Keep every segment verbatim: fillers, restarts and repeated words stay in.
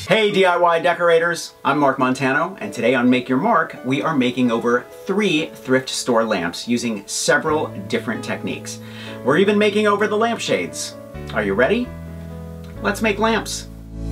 Hey D I Y decorators, I'm Mark Montano, and today on Make Your Mark, we are making over three thrift store lamps using several different techniques. We're even making over the lampshades. Are you ready? Let's make lamps.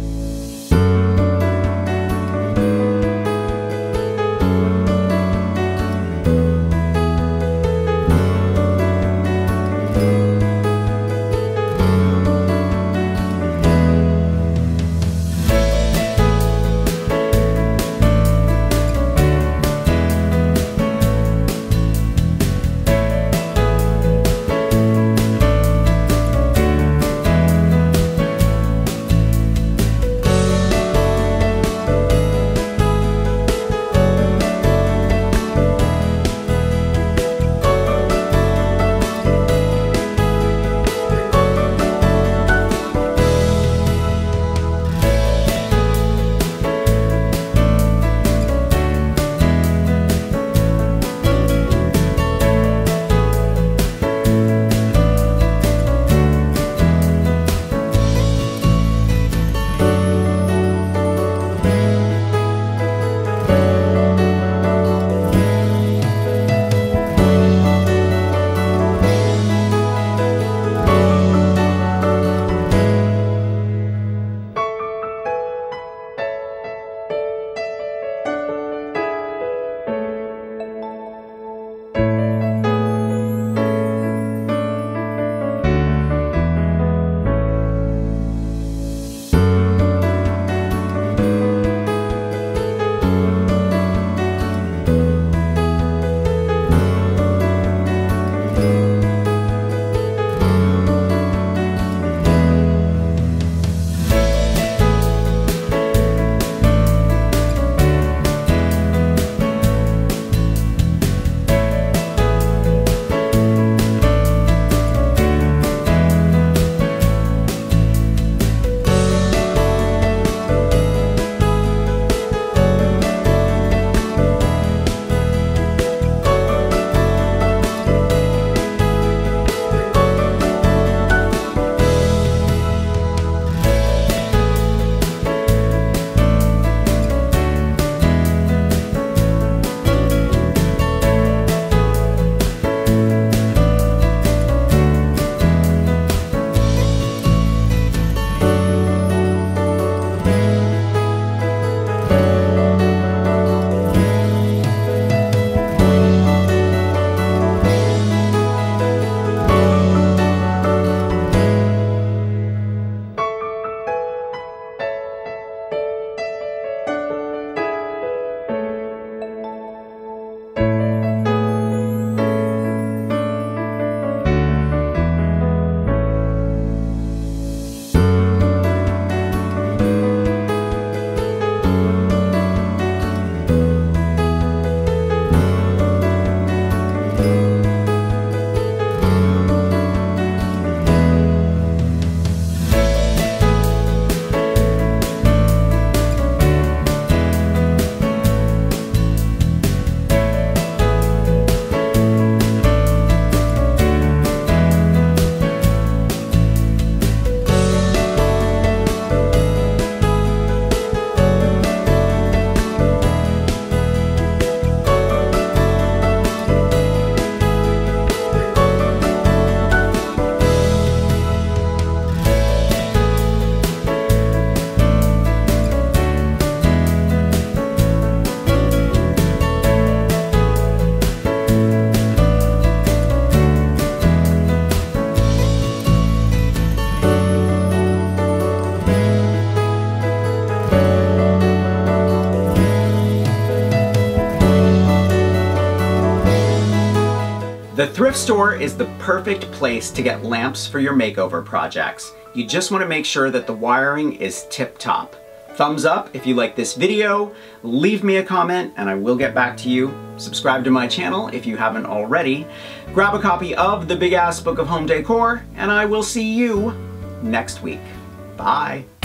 The thrift store is the perfect place to get lamps for your makeover projects. You just want to make sure that the wiring is tip-top. Thumbs up if you like this video, leave me a comment and I will get back to you. Subscribe to my channel if you haven't already. Grab a copy of the Big Ass Book of Home Decor and I will see you next week. Bye.